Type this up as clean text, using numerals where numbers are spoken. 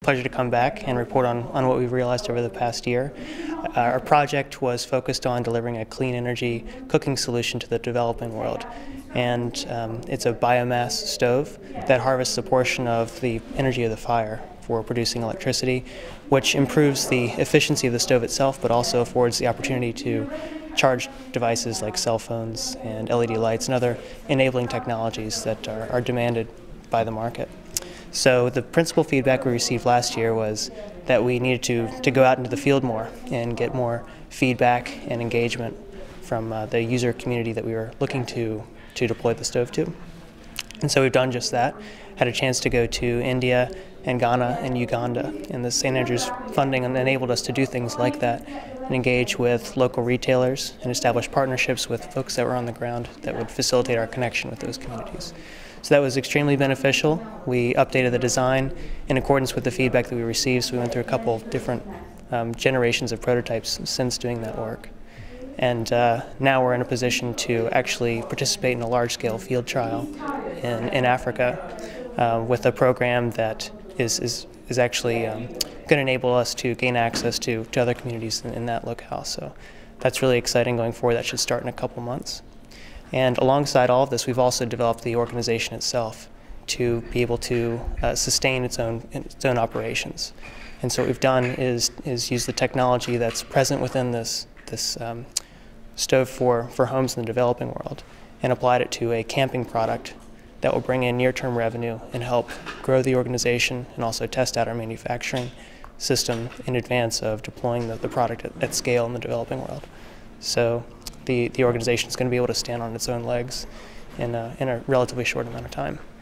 pleasure to come back and report on what we've realized over the past year. Our project was focused on delivering a clean energy cooking solution to the developing world. And it's a biomass stove that harvests a portion of the energy of the fire for producing electricity, which improves the efficiency of the stove itself, but also affords the opportunity to charge devices like cell phones and LED lights and other enabling technologies that are demanded by the market. So the principal feedback we received last year was that we needed to go out into the field more and get more feedback and engagement from the user community that we were looking to deploy the stove to. And so we've done just that. Had a chance to go to India and Ghana and Uganda, and the St. Andrews funding enabled us to do things like that and engage with local retailers and establish partnerships with folks that were on the ground that would facilitate our connection with those communities. So that was extremely beneficial. We updated the design in accordance with the feedback that we received, so we went through a couple of different generations of prototypes since doing that work. And now we're in a position to actually participate in a large-scale field trial in Africa with a program that is actually going to enable us to gain access to other communities in that locale. So that's really exciting going forward. That should start in a couple months. And alongside all of this, we've also developed the organization itself to be able to sustain its own operations. And so what we've done is use the technology that's present within this stove for homes in the developing world and applied it to a camping product that will bring in near-term revenue and help grow the organization and also test out our manufacturing system in advance of deploying the product at scale in the developing world. So the organization is going to be able to stand on its own legs in a relatively short amount of time.